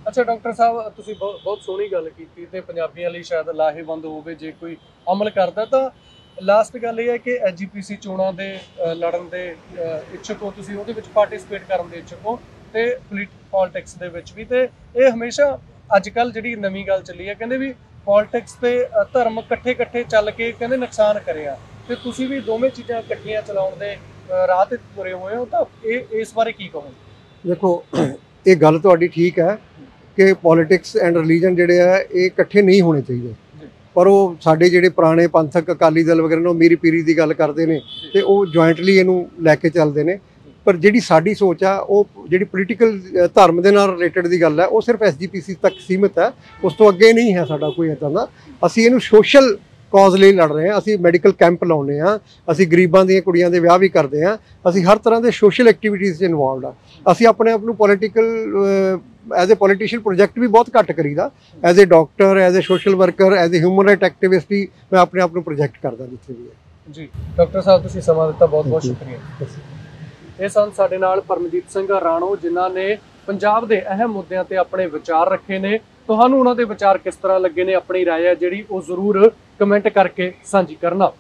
ਅੱਛਾ ਡਾਕਟਰ ਸਾਹਿਬ, ਤੁਸੀਂ ਬਹੁਤ ਸੋਹਣੀ ਗੱਲ ਕੀਤੀ ਤੇ ਪੰਜਾਬੀਆਂ ਲਈ ਸ਼ਾਇਦ ਲਾਹੇਵੰਦ ਹੋਵੇ ਜੇ ਕੋਈ ਅਮਲ ਕਰਦਾ। ਤਾਂ ਲਾਸਟ ਗੱਲ ਇਹ ਹੈ ਕਿ ਐਜੀਪੀਸੀ ਚੋਣਾਂ ਦੇ ਲੜਨ ਦੇ ਇੱਛੁਕ ਹੋ ਤੁਸੀਂ, ਉਹਦੇ ਵਿੱਚ ਪਾਰਟਿਸਿਪੇਟ ਕਰਨ ਦੇ ਇੱਛੁਕ ਹੋ, ਤੇ ਪੋਲਿਟਿਕਸ ਦੇ ਵਿੱਚ ਵੀ। ਤੇ ਇਹ ਹਮੇਸ਼ਾ ਅੱਜ ਕੱਲ੍ਹ ਜਿਹੜੀ ਨਵੀਂ ਗੱਲ ਚੱਲੀ ਹੈ, ਕਹਿੰਦੇ ਵੀ ਪੋਲਿਟਿਕਸ ਤੇ ਧਰਮ ਇਕੱਠੇ ਇਕੱਠੇ ਚੱਲ ਕੇ ਕਹਿੰਦੇ ਨੁਕਸਾਨ ਕਰਿਆ, ਤੇ ਤੁਸੀਂ ਵੀ ਦੋਵੇਂ ਚੀਜ਼ਾਂ ਇਕੱਠੀਆਂ ਚਲਾਉਣ ਦੇ ਰਾਹ ਤੇ ਤੁਰੇ ਹੋਏ ਹੋ। ਤਾਂ ਇਸ ਬਾਰੇ ਕੀ ਕਹੋ? ਦੇਖੋ, ਇਹ ਗੱਲ ਤੁਹਾਡੀ ਠੀਕ ਹੈ ਕਿ ਪੋਲਿਟਿਕਸ ਐਂਡ ਰਿਲੀਜਨ ਜਿਹੜੇ ਆ ਇਹ ਇਕੱਠੇ ਨਹੀਂ ਹੋਣੇ ਚਾਹੀਦੇ, ਪਰ ਉਹ ਸਾਡੇ ਜਿਹੜੇ ਪੁਰਾਣੇ ਪੰਥਕ ਅਕਾਲੀ ਦਲ ਵਗੈਰਾ ਨੇ ਉਹ ਮੀਰੀ ਪੀਰੀ ਦੀ ਗੱਲ ਕਰਦੇ ਨੇ ਤੇ ਉਹ ਜੁਆਇੰਟਲੀ ਇਹਨੂੰ ਲੈ ਕੇ ਚੱਲਦੇ ਨੇ। ਪਰ ਜਿਹੜੀ ਸਾਡੀ ਸੋਚ ਆ, ਉਹ ਜਿਹੜੀ ਪੋਲੀਟੀਕਲ ਧਰਮ ਦੇ ਨਾਲ ਰਿਲੇਟਡ ਦੀ ਗੱਲ ਹੈ, ਉਹ ਸਿਰਫ ਐਸਜੀਪੀਸੀ ਤੱਕ ਸੀਮਿਤ ਹੈ, ਉਸ ਤੋਂ ਅੱਗੇ ਨਹੀਂ ਹੈ ਸਾਡਾ ਕੋਈ ਇੱਦਾਂ ਦਾ। ਅਸੀਂ ਇਹਨੂੰ ਸੋਸ਼ਲ ਕਾਜ਼ ਲਈ ਲੜ ਰਹੇ ਹਾਂ। ਅਸੀਂ ਮੈਡੀਕਲ ਕੈਂਪ ਲਾਉਂਦੇ ਹਾਂ, ਅਸੀਂ ਗਰੀਬਾਂ ਦੀਆਂ ਕੁੜੀਆਂ ਦੇ ਵਿਆਹ ਵੀ ਕਰਦੇ ਹਾਂ, ਅਸੀਂ ਹਰ ਤਰ੍ਹਾਂ ਦੇ ਸੋਸ਼ਲ ਐਕਟੀਵਿਟੀਜ਼ 'ਚ ਇਨਵੋਲਵਡ ਆ। ਅਸੀਂ ਆਪਣੇ ਆਪ ਨੂੰ political as a politician project ਵੀ ਬਹੁਤ ਘੱਟ ਕਰੀਦਾ। As a doctor, as a social worker, as a human right activist ਹੀ ਮੈਂ ਆਪਣੇ ਆਪ ਨੂੰ ਪ੍ਰੋਜੈਕਟ ਕਰਦਾ ਜਿੱਥੇ ਵੀ ਹੈ। ਜੀ ਡਾਕਟਰ ਸਾਹਿਬ, ਤੁਸੀਂ ਸਮਾਂ ਦਿੱਤਾ, ਬਹੁਤ ਬਹੁਤ ਸ਼ੁਕਰੀਆ। ਇਹ ਸਨ ਸਾਡੇ ਨਾਲ ਪਰਮਜੀਤ ਸਿੰਘ ਰਾਣੋ, ਜਿਨ੍ਹਾਂ ਨੇ ਪੰਜਾਬ ਦੇ ਅਹਿਮ ਮੁੱਦਿਆਂ ਤੇ ਆਪਣੇ ਵਿਚਾਰ ਰੱਖੇ ਨੇ। ਤੁਹਾਨੂੰ ਉਹਨਾਂ ਦੇ ਵਿਚਾਰ ਕਿਸ ਤਰ੍ਹਾਂ ਲੱਗੇ ਨੇ, ਆਪਣੀ ਰਾਏ ਹੈ ਜਿਹੜੀ ਉਹ ਜ਼ਰੂਰ ਕਮੈਂਟ ਕਰਕੇ ਸਾਂਝੀ ਕਰਨਾ।